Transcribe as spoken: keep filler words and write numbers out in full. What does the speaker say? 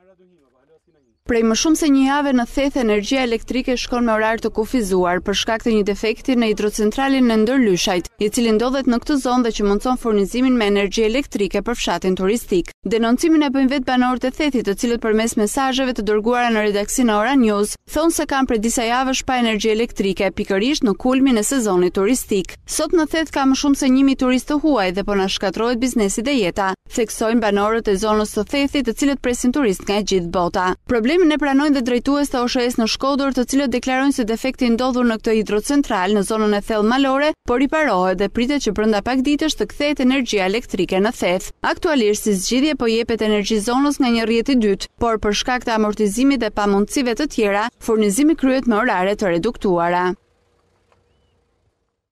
Prej më shumë se një jave në Theth, energjia elektrike shkon me orar të kufizuar për shkak të një defekti në hidrocentralin në Ndërlyshajt, i cili ndodhet në këtë zonë dhe që mundson furnizimin me energji elektrike për fshatin turistik. Denoncimin e bëjnë vetë banorët e Thethit, të cilët përmes mesazheve të dërguara në redaksinë e Ora News, thonë se kanë prej disa javësh pa energji elektrike, pikërisht në kulmin e sezonit turistik. Sot në Theth ka më shumë se një mijë turistë të huaj dhe po na shkatërrohet biznesi dhe jeta, theksojnë banorët e zonës së Thethit, të cilët presin turistë nga e gjithë bota. Problemin e pranojnë dhe drejtues të O S H S në Shkodër, të cilët deklarojnë se defekti ndodhur në këtë hidrocentral në zonën e thellë malore, po riparohet dhe pritet që brenda pak ditësh të kthehet energjia elektrike në Theth. Aktualisht si zgjidhje po jepet energji zonës nga një rrjet i dytë, por për shkak të amortizimit dhe pamundësive të tjera, furnizimi kryhet me orare të reduktuara.